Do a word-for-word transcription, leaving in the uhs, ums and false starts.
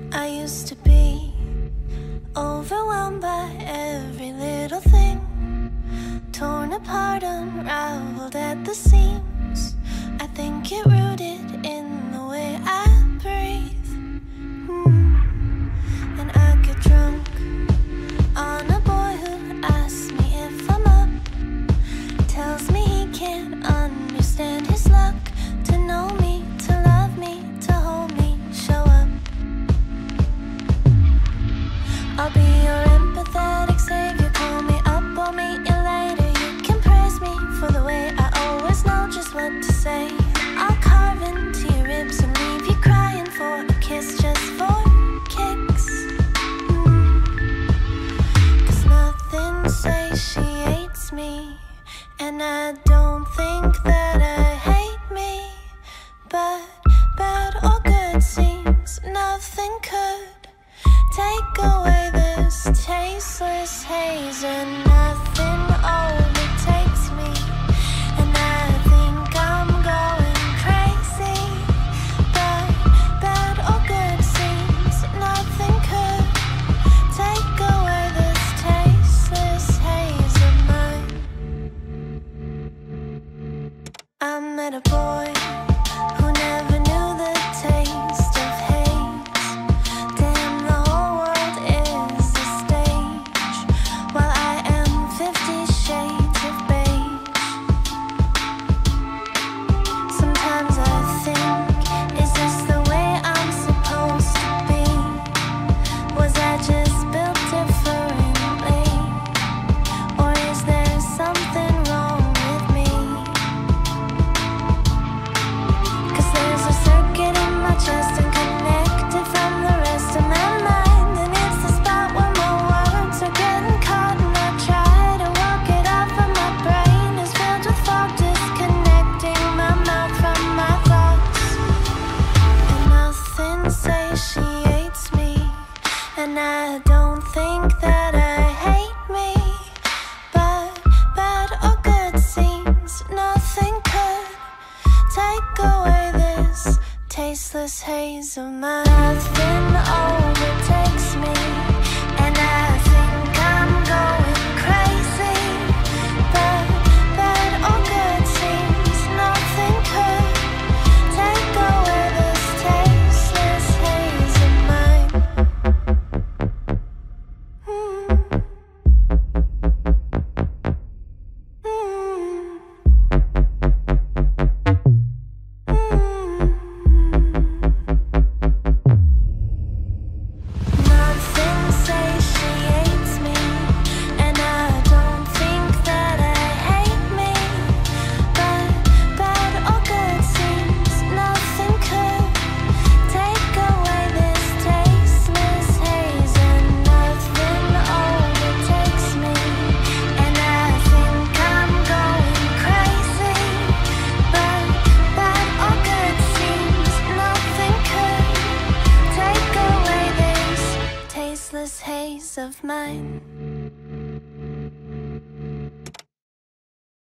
I used to be overwhelmed by every little thing, torn apart, unraveled at the seams. I think it rooted in the way I breathe. mm. And I get drunk on a boy who asks me if I'm up, tells me he can't understand his luck, to know me, to love me, to hold me, show up. I'll be your empathetic savior, call me up, I'll meet you later. You can praise me for the way I always know just what to say. I'll carve into your ribs and leave you crying for a kiss, just for kicks. mm. Cause nothing satiates me, and I don't think that I hate me, but bad or good seems nothing could take away this tasteless haze, and nothing overtakes me, and I think I'm going crazy, but bad or good seems nothing could take away this tasteless haze of mine. I met a boy who never knew the taste of haze. Damn, the whole world is a stage, while I am fifty shades of beige. Sometimes I think, is this the way I'm supposed to be? Was I just built differently? Or is there something wrong with me? Cause there's a circuit in my chest and connected from the rest of my mind, and it's the spot where my words are getting caught, and I try to walk it off, and my brain is filled with fog, disconnecting my mouth from my thoughts. And nothing satiates me, and I don't think that I hate me, but bad or good seems nothing could take away this tasteless haze of mine. Nothing overtakes me, and I think I'm going crazy, but bad or good seems nothing could take away this tasteless haze of mine. mm. Nothing satiates me, and I don't think that I hate me, but bad or good seems nothing could take away this tasteless haze, and nothing overtakes me, and I think I'm going crazy, but bad or good seems nothing could take away this tasteless haze of mine.